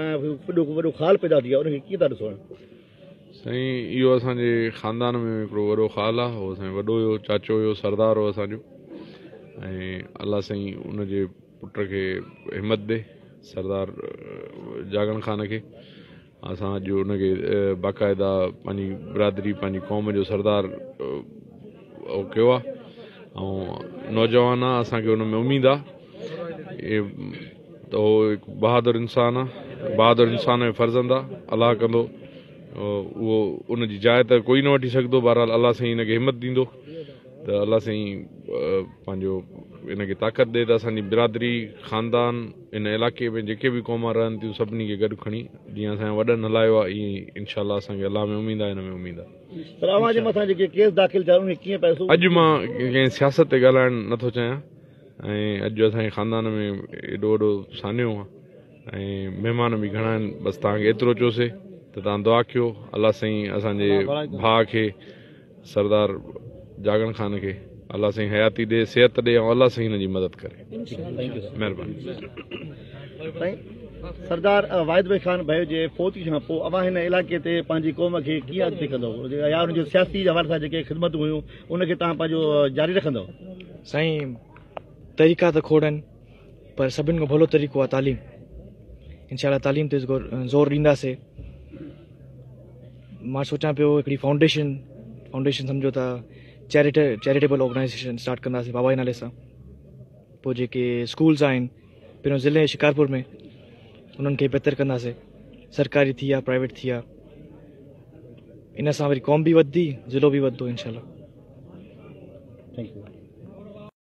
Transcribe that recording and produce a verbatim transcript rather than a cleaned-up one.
वॾो वॾो ख़ाल पैदा थी आहे उनखे कीअं था ॾिसो? साईं इहो असांजे ख़ानदान में हिकिड़ो वॾो ख़ाल आहे, उहो असांजो वॾो हुयो, चाचो हुयो, सरदार हो असांजो। ऐं अलाह साईं उनजे पुट खे हिमत ॾे, सरदार जागण ख़ान खे। असां अॼु उनखे बाक़ाइदा पंहिंजी बिरादरी पंहिंजी क़ौम जो सरदार कयो आहे ऐं नौजवान आहे। असांखे उन में उमेदु आहे त उहो हिकु बहादुर इंसानु आहे, बहादुर इंसान जो फर्ज़ंद आहे। अलाह कंदो उहो उनजी जाइ त कोई न वठी सघंदो, बहरहाल अलाह साईं हिनखे हिमत ॾींदो त अलाह साईं पंहिंजो हिनखे ताक़त ॾे त असांजी बिरादरी ख़ानदान इन इलाइक़े में जेके बि क़ौमां रहनि थियूं सभिनी खे गॾु खणी जीअं असांजे वॾनि हलायो आहे ईअं इनशा अलाह असांखे अलाह में उमेदु आहे, हिन में उमेदु आहे। अॼु मां कंहिं सियासत ते ॻाल्हाइणु नथो चाहियां ऐं अॼु असांजे ख़ानदान में एॾो वॾो सानियो आहे ऐं महिमान बि घणा आहिनि। बसि तव्हांखे एतिरो चयोसीं त तव्हां दुआ कयो अलाह साईं असांजे भाउ खे सरदार जागण ख़ान खे अलाह साईं हयाती ॾे, सिहत ॾे ऐं अलाह साईं हिनजी मदद करे। महिरबानी। सरदार वाहिद भाई ख़ान भाई जे फौती खां पोइ अवां हिन इलाइक़े ते पंहिंजी क़ौम खे कीअं अॻिते कंदव या हुनजो सियासी हवाले सां जेके ख़िदमतूं हुयूं उनखे तव्हां पंहिंजो जारी रखंदव? साईं तरीक़ा त खोड़ आहिनि पर सभिनि खां भलो तरीक़ो आहे तालीम। इंशाअल्लाह तालीम ते ज़ोर ॾींदासीं। मां सोचां पियो हिकिड़ी फाउंडेशन फाउंडेशन सम्झो था चैरिटे चैरिटेबल ऑर्गेनाइज़ेशन स्टार्ट कंदासीं बाबा जे नाले सां। पोइ जेके स्कूल्स आहिनि पहिरियों ज़िले शिकारपुर में उन्हनि खे बहितर कंदासीं, सरकारी थी या प्राइवेट थी या। इन सां वरी क़ौम बि वधंदी, ज़िलो बि वधंदो इंशाअल्लाह। Thank U.